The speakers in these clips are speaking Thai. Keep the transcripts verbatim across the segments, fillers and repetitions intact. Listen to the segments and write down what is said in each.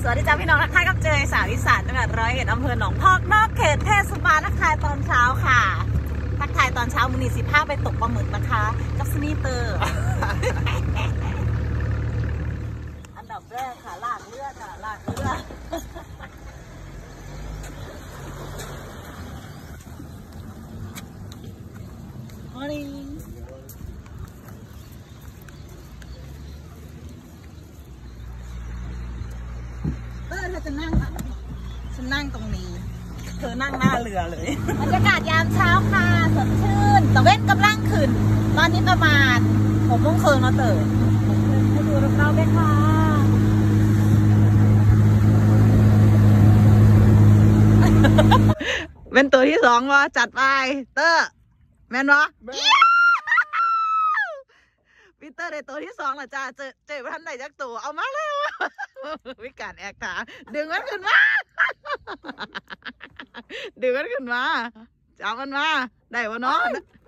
สวัสดีจ้าพี่น้องทักทายกับเจยสาวอีสานจังหวัดร้อยเอ็ดอำเภอหนองพอกนอกเขตเทศบาลทักทายตอนเช้าค่ะทักทายตอนเช้ามือนีสิบห้าไปตกปลาหมึกนะคะกับสนีเตอร์อันดับแรกค่ะลากเลือดค่ะลากเลือดมอร์นิ่งเธอจะนั่งฉันนั่งตรงนี้เธอนั่งหน้าเรือเลยบรรยากาศยามเช้าค่ะสดชื่นตะเว้นกำลังขึ้นตอนนี้ประมาณหกโมงครึ่งแล้วเต๋อให้ดูรอบๆด้วยค่ะเป็นตัวที่สองวะจัดไปเตอร์แมนวะพีเตอร์ในตัวที่สองเหรอจ้าเจอเจอท่านไหนจักตัวเอามาเลยวิการแอกขาดึงมันขึ้นมาดึงมันขึ้นมาจับมันมาได้วะน้อง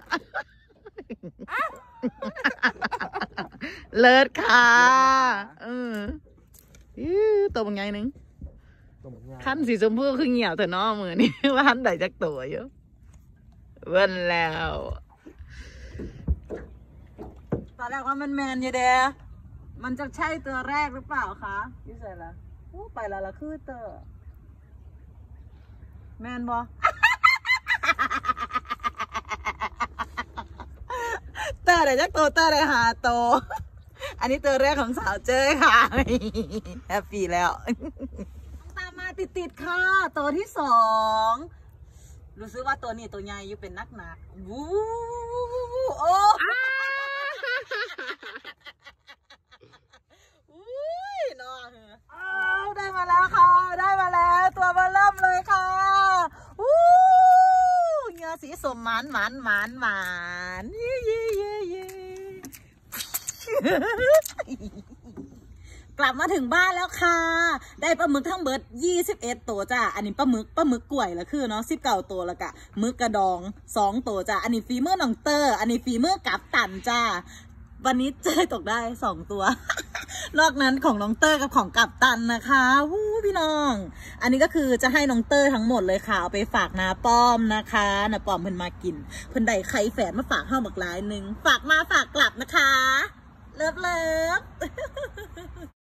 เลิศค่ะเออตัวเป็นไงนึงขั้นสีชมพูคือเหี่ยวแต่น้องมือนี่ว่าท่านไหนจักตัวเยอะเว้นแล้วตอนแรกว่ามันแมนอยู่เด้มันจะใช่ตัวแรกหรือเปล่าคะยี่สิบละโอ้ไปละละคือเตอร์แมนบอเตอร์เดี๋ยวจะโตเตอร์เลยหาโตอันนี้ตัวแรกของสาวเจ้ยค่ะแฮปปี้แล้วตามมาติดๆค่ะตัวที่สองรู้สึกว่าตัวนี้ตัวใหญ่อยู่เป็นนักหนักวู้โอ้ได้มาแล้วค่ะได้มาแล้วตัวมาเริ่มเลยค่ะอู้เนื้อสีสมหมานหมานหมานหมานเย่เย่เย่เย่กลับมาถึงบ้านแล้วค่ะได้ปลาหมึกทั้งเบิดยี่สิบเอ็ดตัวจ้าอันนี้ปลาหมึกปลาหมึกกล้วยละคือเนาะสิบเก้าตัวละกะหมึกกระดองสองตัวจ้าอันนี้ฟีเมอร์น้องเตอร์อันนี้ฟีเมอร์กับตันจ้าวันนี้เจอตกได้สองตัวนอกนั้นของน้องเตอร์กับของกัปตันนะคะวู้พี่น้องอันนี้ก็คือจะให้น้องเตอร์ทั้งหมดเลยค่ะเอาไปฝากนาป้อมนะคะนาป้อมเพิ่นมากินเพิ่นได้ไข่แฝดมาฝากห้าบักหลายหนึ่งฝากมาฝากกลับนะคะเลิฟเลิฟ